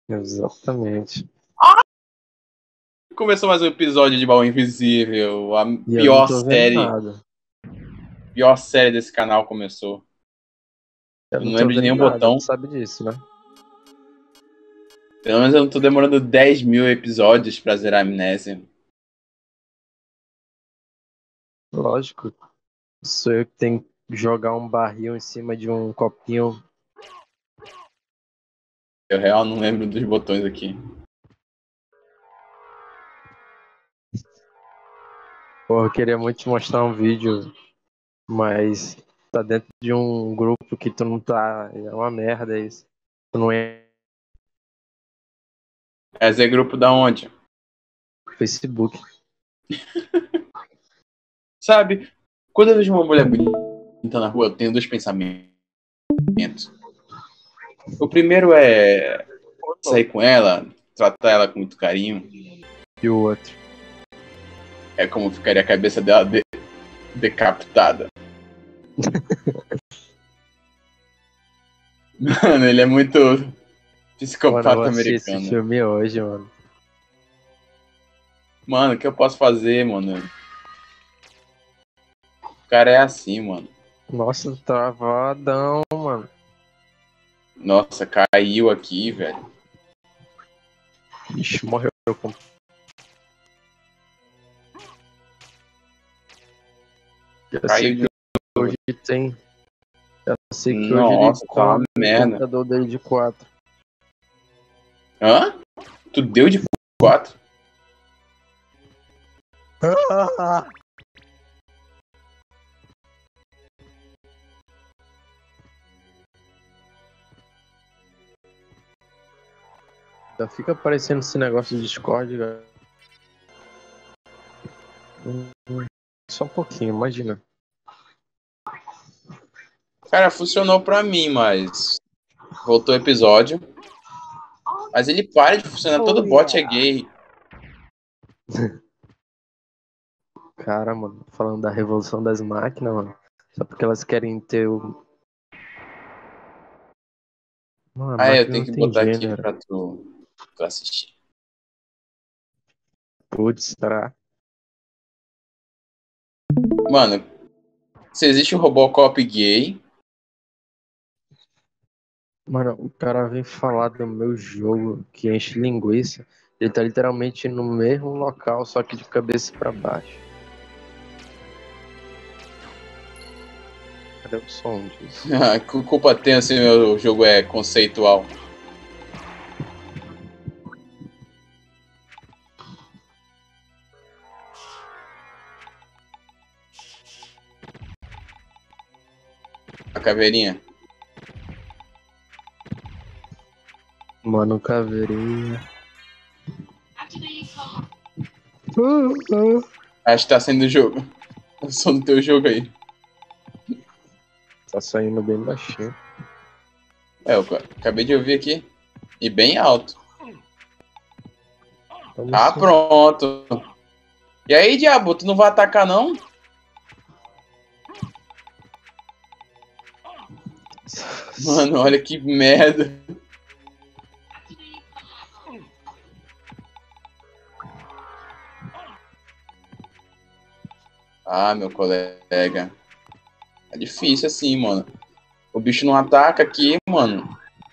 Exatamente. Começou mais um episódio de Baú Invisível, a E eu não tô vendo pior série desse canal começou. Eu Eu não não tô lembro de vendo nenhum nada, botão. tu sabe disso, né? Pelo menos eu não tô demorando 10 mil episódios pra zerar a amnésia. Lógico. Sou eu que tenho que jogar um barril em cima de um copinho. Eu real não lembro dos botões aqui. Porra, eu queria muito te mostrar um vídeo, mas tá dentro de um grupo que tu não tá. É uma merda isso. Tu não é Esse é grupo da onde? no Facebook. Sabe, quando eu vejo uma mulher bonita na rua, eu tenho dois pensamentos. O primeiro é sair com ela, tratar ela com muito carinho. E o outro. É como ficaria a cabeça dela decapitada. Mano, ele é muito Mano, eu psicopata vou assistir esse americano. filme hoje, mano. Mano, o que eu posso fazer, mano? O cara é assim, mano. Nossa, travadão, mano. Nossa, caiu aqui, velho. Ixi, morreu. Já sei Caiu que de hoje tem. Já sei que hoje ele Nossa, tá uma come o merda. computador dele de 4. Hã? Tu deu de 4? Já fica aparecendo esse negócio de Discord, velho. Só um pouquinho, imagina. Cara, funcionou pra mim, mas voltou o episódio. Mas ele para de funcionar, todo bot é gay. Cara, mano, falando da revolução das máquinas, mano. Só porque elas querem ter o. Mano, a Ah, eu máquina tenho não que tem botar aqui gênero. pra tu assistir. Putz, será? Mano, se existe um Robocop gay, Mano, o cara vem falar do meu jogo que enche linguiça. Ele tá literalmente no mesmo local, só que de cabeça pra baixo. Cadê o som disso? que culpa tem se meu jogo é conceitual? A caveirinha. Mano, caveirinha. Acho que tá saindo do jogo. O som do teu jogo aí. Tá saindo bem baixinho. É, eu acabei de ouvir aqui. E bem alto. Como Ah, assim? pronto. E aí, diabo, tu não vai atacar, não? Mano, olha que merda. Ah, meu colega. É difícil assim, mano. O bicho não ataca aqui, mano.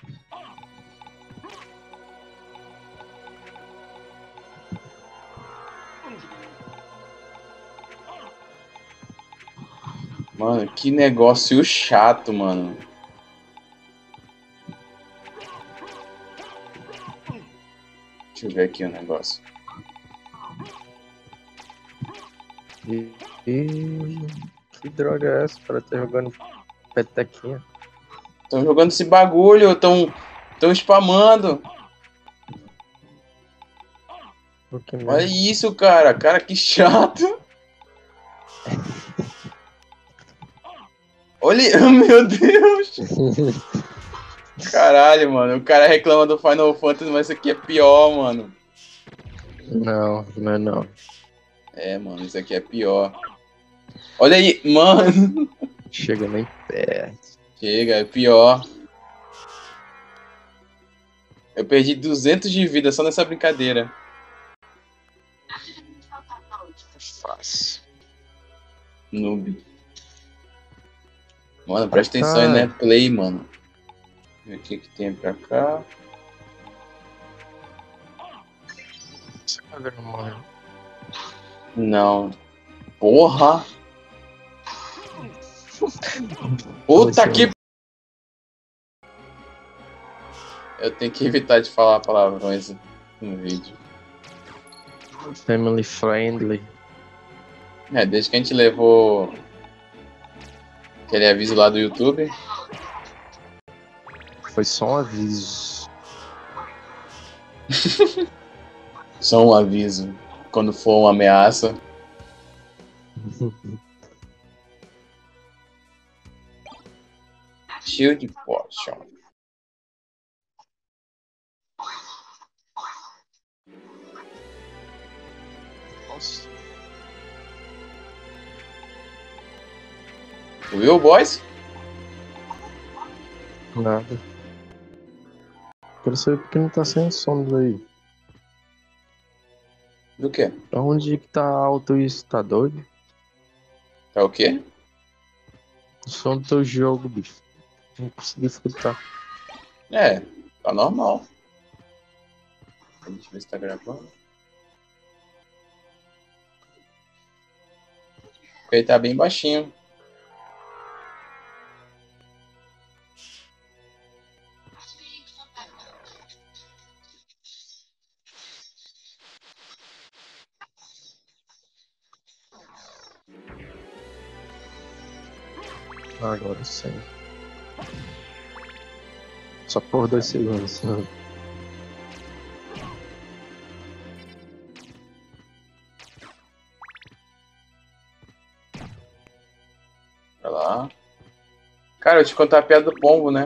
Mano, que negócio chato, mano. Deixa eu ver aqui o negócio. Que droga é essa? Para tá jogando petequinha. Estão jogando esse bagulho, estão spamando. Olha isso, cara. Cara, que chato. Olha, meu Deus. Caralho, mano. O cara reclama do Final Fantasy, mas isso aqui é pior, mano. Não, não é não. É, mano, isso aqui é pior. Olha aí, mano. Chega nem perto. Chega, é pior. Eu perdi 200 de vida só nessa brincadeira. Fácil. Noob. Mano, presta atenção aí, né? Play, mano. O que tem pra cá? Você vai ver no morre. Não. Porra! Puta que... Eu tenho que evitar de falar palavrões no vídeo. Family friendly. Desde que a gente levou aquele aviso lá do YouTube. Foi só um aviso. Só um aviso. Quando for uma ameaça. Shield Potion. Nossa. Viu, boys? Nada. Quero saber porque não tá saindo som daí. Do quê? Aonde que tá alto isso? Tá doido? Tá o quê? O som do teu jogo, bicho. Não consegui escutar. Tá normal. Deixa eu ver se tá gravando. Porque ele tá bem baixinho. Agora sim. Só por 2 segundos. Vai lá. Cara, eu te contar a piada do pombo, né?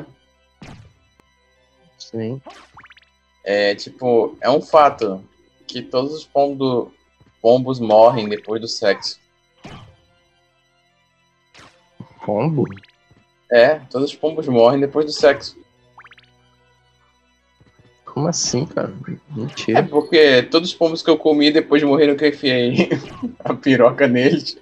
Sim. É um fato que todos os pombos morrem depois do sexo. Pombo? Todos os pombos morrem depois do sexo. Como assim, cara? Mentira. Porque todos os pombos que eu comi depois de morrer que eu enfiei a piroca neles.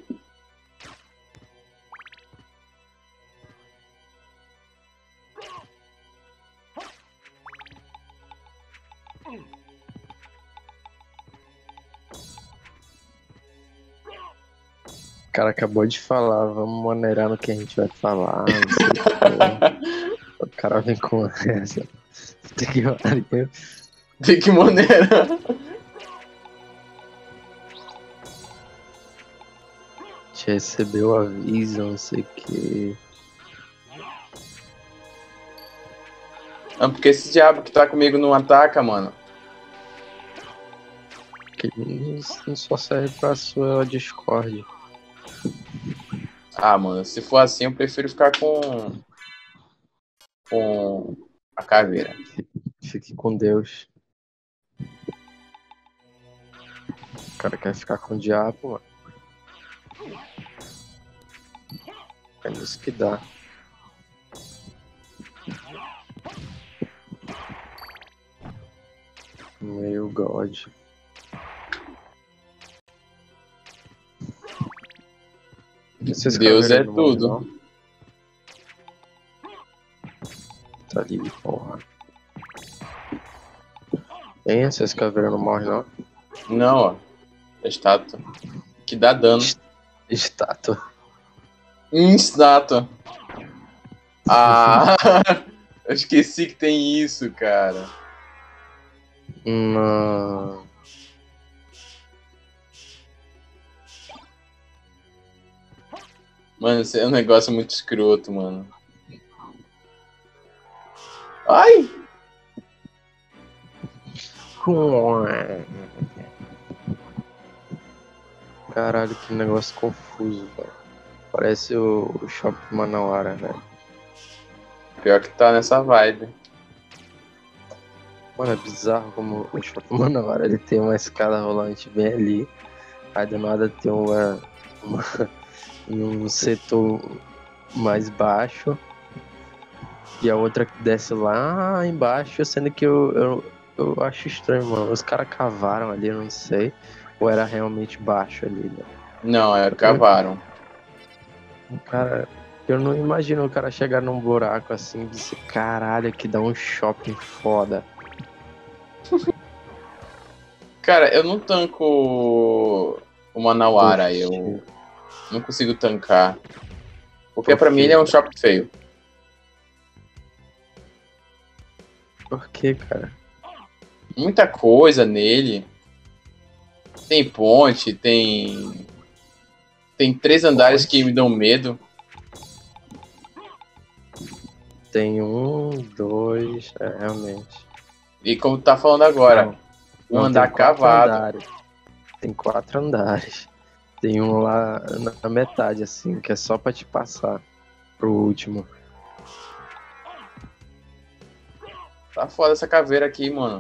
O cara acabou de falar, vamos maneirar no que a gente vai falar. Não sei o que. O cara vem com essa. Tem que pariu. De que maneira? Te recebeu o aviso, não sei o que. Porque esse diabo que tá comigo não ataca, mano. Que não só serve pra sua Discord. Mano, se for assim, eu prefiro ficar com a caveira. Fique com Deus. O cara quer ficar com o diabo, mano. É isso que dá. Meu God. Deus é tudo. Tá ali, porra. Hein? Essas caveiras não morrem, não? Não, ó. É estátua. Que dá dano. Estátua. Estátua. Eu esqueci que tem isso, cara. Não. Mano, isso é um negócio muito escroto, mano. Ai! Caralho, que negócio confuso, velho. Parece o Shopping Manauara, velho. Pior que tá nessa vibe. Mano, é bizarro como o Shopping Manauara, ele tem uma escada rolante bem ali. Aí do nada tem um setor mais baixo. E a outra que desce lá embaixo, sendo que eu acho estranho, mano. Os caras cavaram ali, eu não sei. Ou era realmente baixo ali, né? Não, cavaram. Cara, eu não imagino o cara chegar num buraco assim e dizer, caralho, que dá um shopping foda. Cara, eu não tanco o Manauara, eu não consigo tancar. Porque pra mim ele é um shopping feio. Por que, cara? Muita coisa nele. Tem ponte, tem 3 andares que me dão medo. Tem 1, 2, realmente. E como tu tá falando agora, não, andar cavado. Andares. Tem 4 andares. Tem um lá na metade, assim, que é só pra te passar pro último. Tá foda essa caveira aqui, mano.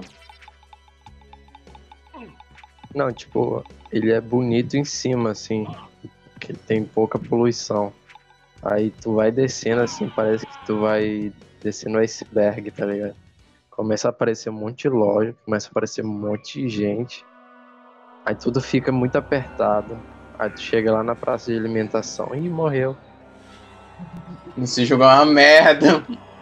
Não, tipo, ele é bonito em cima, assim, que tem pouca poluição. Aí tu vai descendo, assim, parece que tu vai descendo o iceberg, tá ligado? Começa a aparecer um monte de loja, começa a aparecer um monte de gente. Aí tudo fica muito apertado. Aí tu chega lá na praça de alimentação e morreu. Esse jogo é uma merda.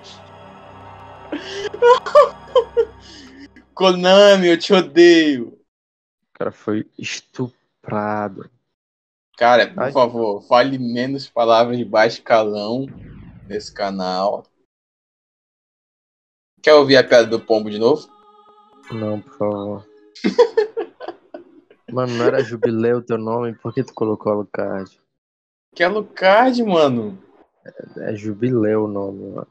Konami, eu te odeio. O cara foi estuprado. Cara, por favor, fale menos palavras de baixo calão nesse canal. Quer ouvir a piada do pombo de novo? Não, por favor. Mano, não era Jubileu o teu nome? Por que tu colocou Alucard? Que Alucard, mano? É Jubileu o nome, mano.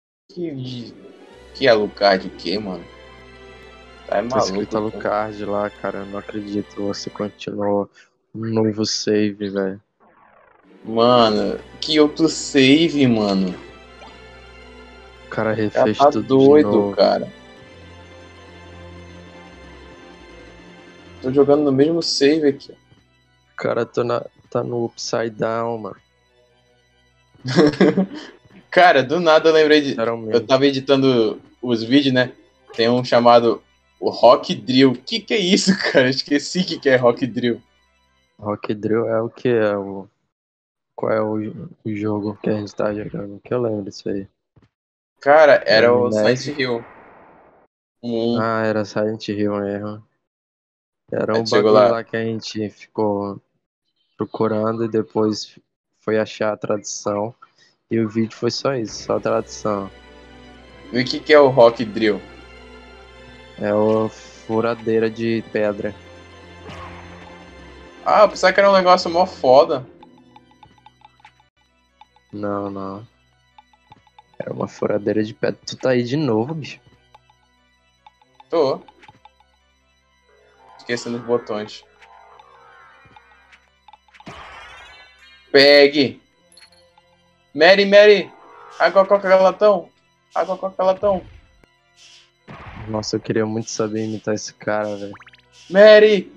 Que Alucard o quê, mano? Tá maluco. Tá escrito Alucard lá, cara. Eu não acredito. Você continuou um novo save, velho. Mano, que outro save, mano? O cara refez tá tudo doido, de novo. Cara. Tô jogando no mesmo save aqui. O cara tá no Upside Down, mano. Cara, do nada eu lembrei de... Eu tava editando os vídeos, né? Tem um chamado o Rock Drill. Que é isso, cara? Esqueci o que é Rock Drill. Rock Drill é o que? Qual é o jogo que a gente tá jogando? Que eu lembro disso aí. Cara, era o Silent Hill. Ah, era Silent Hill mesmo. Era um bagulho lá que a gente ficou procurando e depois foi achar a tradução. E o vídeo foi só isso, só a tradução. E o que é o Rock Drill? É a furadeira de pedra. Ah, eu pensava que era um negócio mó foda. Não. Era uma furadeira de pedra. Tu tá aí de novo, bicho? Tô. Esquecendo os botões. Pegue. Mary. Água, coca, latão. Água, coca, latão. Nossa, eu queria muito saber imitar esse cara, velho. Mary.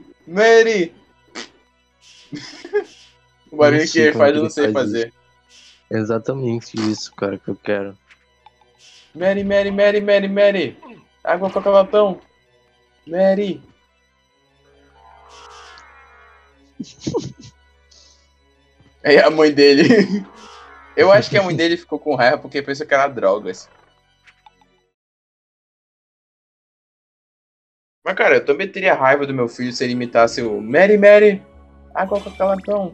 O barulho que ele faz eu não sei fazer. Isso. Exatamente isso, cara, que eu quero. Mary. Água, coca, latão. Mary. Aí a mãe dele... Eu acho que a mãe dele ficou com raiva porque pensou que era drogas. Mas, cara, eu também teria raiva do meu filho se ele imitasse o Mary. Água com latão.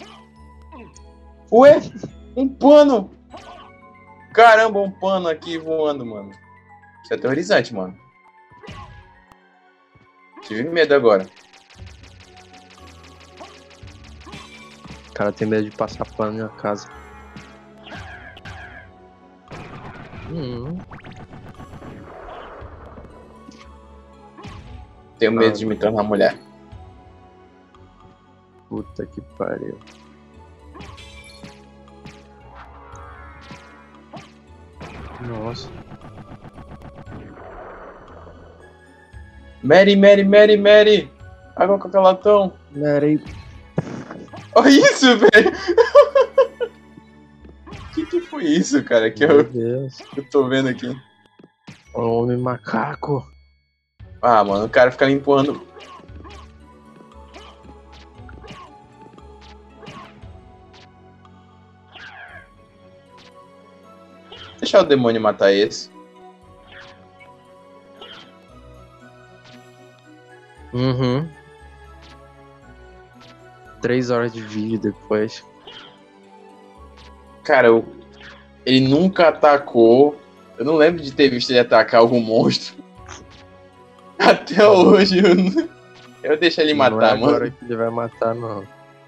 Ué? Um pano! Caramba, um pano aqui voando, mano. Isso é aterrorizante, mano. Tive medo agora. O cara tem medo de passar pano na casa. Tenho medo de me tornar mulher. Puta que pariu. Nossa. Mary. Água com latão. Mary. Olha isso, velho. Que foi isso, cara? Que Meu Deus. eu tô vendo aqui. Homem macaco. Ah, mano, o cara fica me empurrando. Deixa o demônio matar esse. Uhum. 3 horas de vídeo depois. Cara, ele nunca atacou. Eu não lembro de ter visto ele atacar algum monstro. Até hoje eu deixo ele matar, não é mano. agora que ele vai matar, não.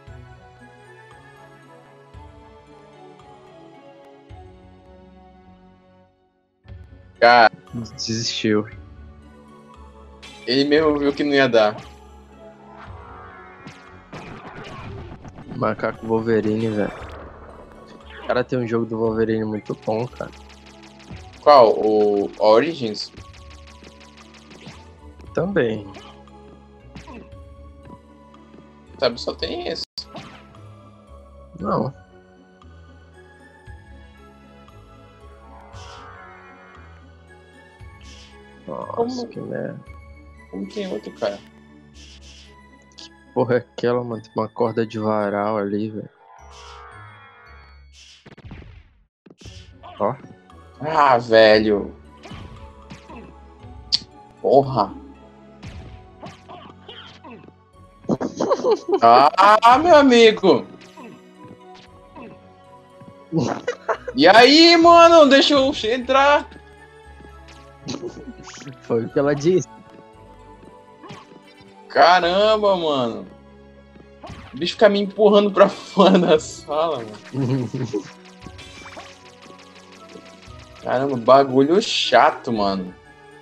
Cara, desistiu. Ele mesmo viu que não ia dar. Macaco Wolverine, velho. O cara tem um jogo do Wolverine muito bom, cara. Qual? O Origins? Também. Sabe, só tem esse. Não. Nossa, que merda. Como tem outro, cara? Que porra é aquela, mano? Tem uma corda de varal ali, velho. Ó. Ah, velho. Porra. Ah, meu amigo. E aí, mano? Deixa eu entrar. Foi o que ela disse. Caramba, mano. O bicho fica me empurrando pra fora da sala, mano. Caramba, bagulho chato, mano.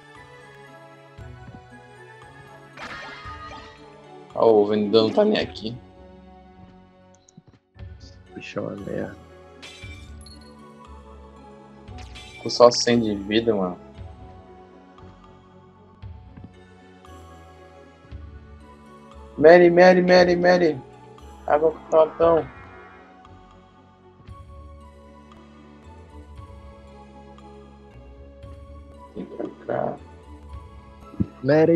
Ó, o vendedor não tá nem aqui. Bicho é uma merda. Ficou só 100 de vida, mano. Mary, Mary, Mary, Mary. Água com latão. Vem pra cá. Mary.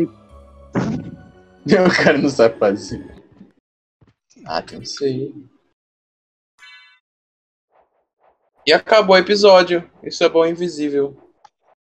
O cara não sabe fazer. Ah, tem isso aí. E acabou o episódio. Isso é bom invisível.